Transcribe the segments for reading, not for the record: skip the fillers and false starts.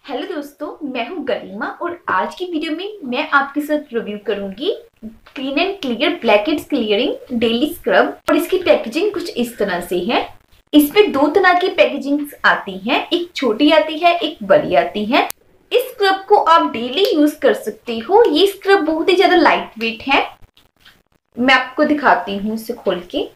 Hello दोस्तों, मैं हूं गरिमा और आज की वीडियो में मैं आपके साथ रिव्यू करूंगी clean and clear blackheads clearing daily scrub. और इसकी पैकेजिंग कुछ इस तरह से है। इसमें दो तरह की पैकेजिंग आती हैं, एक छोटी आती है, एक बड़ी आती है। इस स्क्रब को आप डेली यूज कर सकते हो। ये स्क्रब बहुत ही ज्यादा लाइट वेट है। मैं आपको दिखाती हूँ इसे खोल के।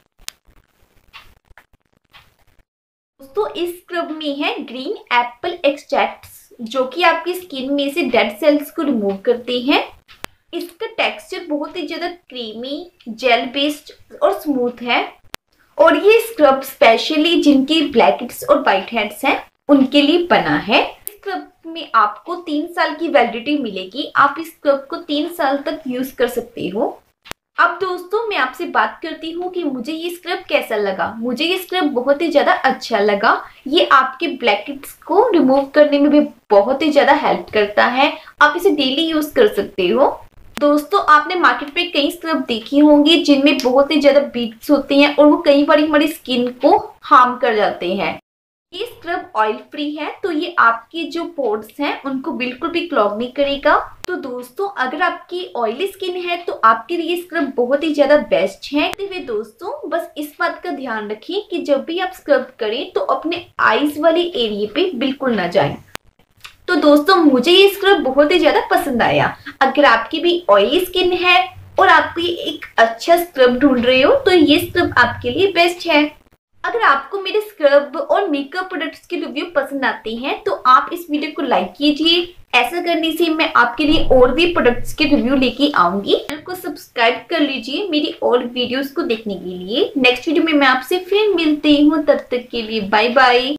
दोस्तों, इस स्क्रब में है ग्रीन एप्पल एक्सट्रैक्ट्स, जो कि आपकी स्किन में से डेड सेल्स को रिमूव करते हैं। इसका टेक्सचर बहुत ही ज्यादा क्रीमी, जेल बेस्ड और स्मूथ है। और ये स्क्रब स्पेशली जिनकी ब्लैकहेड्स और व्हाइट हेड्स हैं उनके लिए बना है। इस स्क्रब में आपको 3 साल की वैलिडिटी मिलेगी। आप इस स्क्रब को 3 साल तक यूज कर सकते हो। अब दोस्तों, मैं आपसे बात करती हूँ कि मुझे ये स्क्रब कैसा लगा। मुझे ये स्क्रब बहुत ही ज्यादा अच्छा लगा। ये आपके ब्लैकहेड्स को रिमूव करने में भी बहुत ही ज्यादा हेल्प करता है। आप इसे डेली यूज कर सकते हो। दोस्तों, आपने मार्केट पे कई स्क्रब देखी होंगी जिनमें बहुत ही ज्यादा बीड्स होती हैं और वो कई बार हमारी स्किन को हार्म कर जाते हैं। ये स्क्रब ऑयल फ्री है, तो ये आपकी जो पोर्स हैं उनको बिल्कुल भी क्लॉग नहीं करेगा। तो दोस्तों, अगर आपकी ऑयली स्किन है तो आपके लिए स्क्रब बहुत ही ज्यादा बेस्ट है। दोस्तों, बस इस बात का ध्यान रखें कि जब भी आप स्क्रब करें तो अपने आईज वाले एरिया पे बिल्कुल ना जाएं। तो दोस्तों, मुझे ये स्क्रब बहुत ही ज्यादा पसंद आया। अगर आपकी भी ऑयली स्किन है और आप भी एक अच्छा स्क्रब ढूंढ रहे हो तो ये स्क्रब आपके लिए बेस्ट है। अगर आपको मेरे स्क्रब और मेकअप प्रोडक्ट्स के रिव्यू पसंद आते हैं तो आप इस वीडियो को लाइक कीजिए। ऐसा करने से मैं आपके लिए और भी प्रोडक्ट्स के रिव्यू लेके आऊंगी। चैनल को सब्सक्राइब कर लीजिए मेरी और वीडियोस को देखने के लिए। नेक्स्ट वीडियो में मैं आपसे फिर मिलती हूँ, तब तक के लिए बाय बाय।